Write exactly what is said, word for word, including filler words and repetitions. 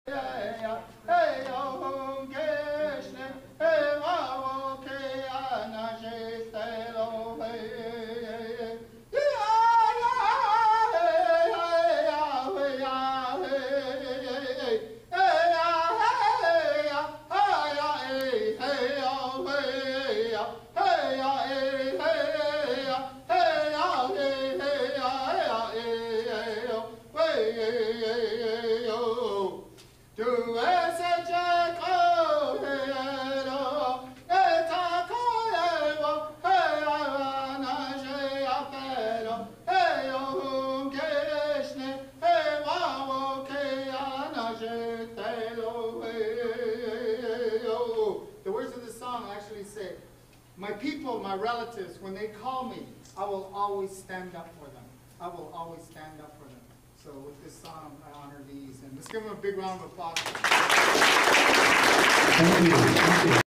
The words of the song actually say, my people, my relatives, when they call me, I will always stand up for them. I will always stand up for them. So with this song, I honor these. And let's give them a big round of applause. Thank you. Thank you.